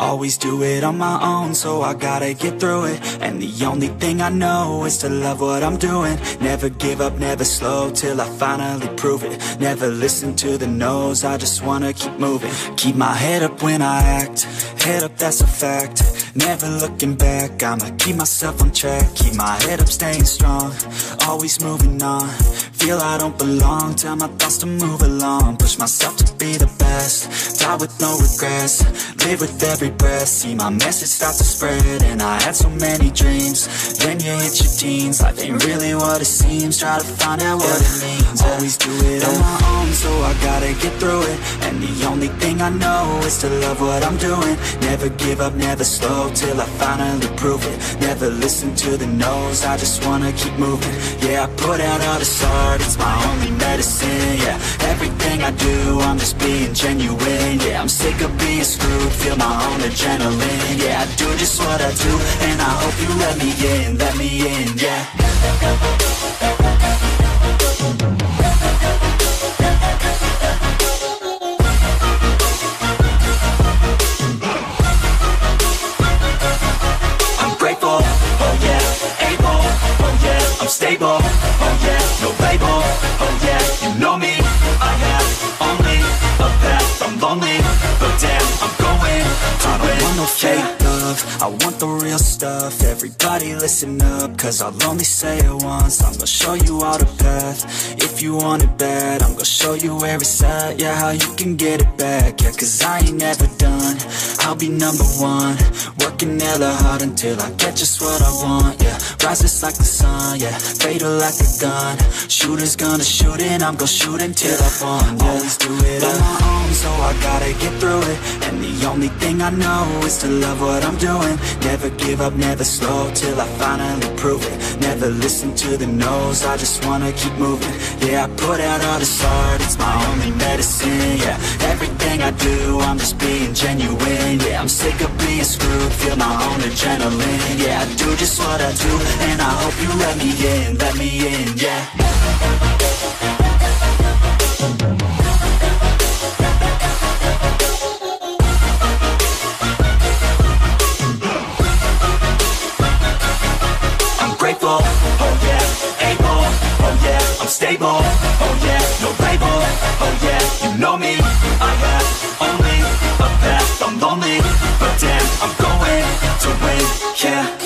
Always do it on my own, so I gotta get through it. And the only thing I know is to love what I'm doing. Never give up, never slow, till I finally prove it. Never listen to the no's, I just wanna keep moving. Keep my head up when I act, head up, that's a fact. Never looking back, I'ma keep myself on track. Keep my head up, staying strong, always moving on. Feel I don't belong, tell my thoughts to move along. Push myself to be the best, die with no regrets. Live with every breath, see my message start to spread. And I had so many dreams, then you hit your teens. Life ain't really what it seems, try to find out what it means. Always do it on my own, so I gotta get through it. And the only thing I know is to love what I'm doing. Never give up, never slow, till I finally prove it. Never listen to the no's, I just wanna keep moving. Yeah, I put out all this art, it's my only medicine. Yeah, everything I do, I'm just being genuine. Yeah, I'm sick of being screwed, feel my own adrenaline. Yeah, I do just what I do, and I hope you let me in, yeah. I'm grateful, oh yeah, able, oh yeah, I'm stable, oh yeah, no label, oh yeah, you know me, I have only a path, I'm lonely, but damn, I'm going to win. I don't want no fake love, I want the real stuff. Everybody listen up, cause I'll only say it once. I'm gonna show you all the path, if you want it bad. I'm gonna show you where it's at, yeah, how you can get it back. Yeah, cause I ain't never done, I'll be number one. Working hella hard until I get just what I want, yeah. Rises like the sun, yeah, fatal like a gun. Shooter's gonna shoot and I'm gonna shoot until I won, yeah. Always do it on my own, so I gotta get through it. And the only thing I know is to love what I'm doing. Never give up, never slow, till I finally prove it. Never listen to the no's, I just wanna keep moving. Yeah, I put out all this art, it's my only medicine. Yeah, everything I do, I'm just being genuine. Yeah, I'm sick of being screwed, feel my own adrenaline. Yeah, I do just what I do, and I hope you let me in, yeah. Grateful, oh yeah, able, oh yeah, I'm stable, oh yeah, no label, oh yeah, you know me, I have only a path, I'm lonely, but damn, I'm going to win, yeah.